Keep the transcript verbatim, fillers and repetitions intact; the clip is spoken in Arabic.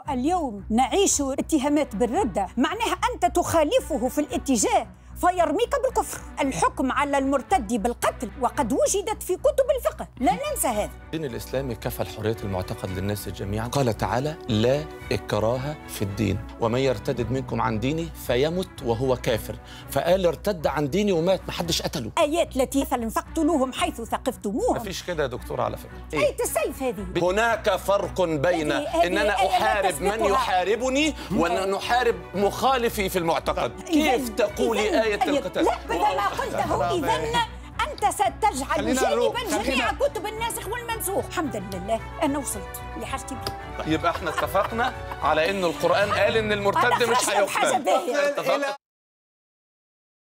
اليوم نعيش اتهامات بالردة، معناها أنت تخالفه في الاتجاه فيرميك بالكفر. الحكم على المرتد بالقتل وقد وجدت في كتب الفقه، لا ننسى هذا. الدين الإسلامي كفل حرية المعتقد للناس جميعا. قال تعالى: لا إكراه في الدين، ومن يرتد منكم عن دينه فيمت وهو كافر. فقال ارتد عن ديني ومات، ما حدش قتله. آيات التي مثلا فاقتلوهم حيث ثقفتموهم. ما فيش كده يا دكتور على فكرة. إيه؟ آية السيف هذه. هناك فرق بين إن أنا أحارب من يحاربني وأن نحارب مخالفي في المعتقد. كيف تقولي آية القتال؟ لا، بدل ما قلته إذن أنت ستجعل جانبا جميع كتب الناسخ والمنسوخ. الحمد لله أنا وصلت لحاجتي بيه. يبقى احنا اتفقنا على إن القرآن قال إن المرتد مش هيقتل.